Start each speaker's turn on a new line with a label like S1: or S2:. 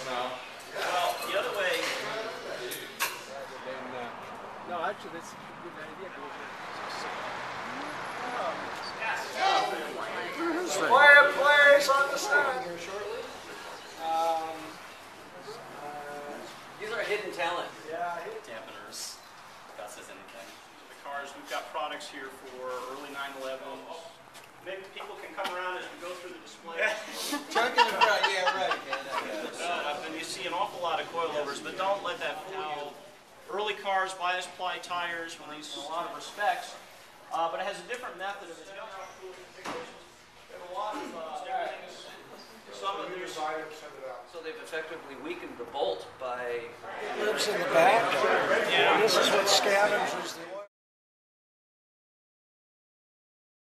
S1: Well, the other way.
S2: No, actually, that's a good idea.
S3: Quiet place on the stand here shortly.
S4: These are hidden talent.
S3: Yeah,
S1: Dampeners. That says anything. The cars, we've got products here for early 911s. Maybe people can come around as we go through the display.
S4: Chuck in the front, yeah, right.
S1: And you see an awful lot of coilovers, but don't let that fool you. Early cars, bias ply tires, when these in a lot of respects, but it has a different method of adjustment. We have a lot of some of these
S3: items send it out.
S4: So they've effectively weakened the bolt by...
S3: It lives in the back.
S1: Yeah.
S3: This is what scavengers the oil.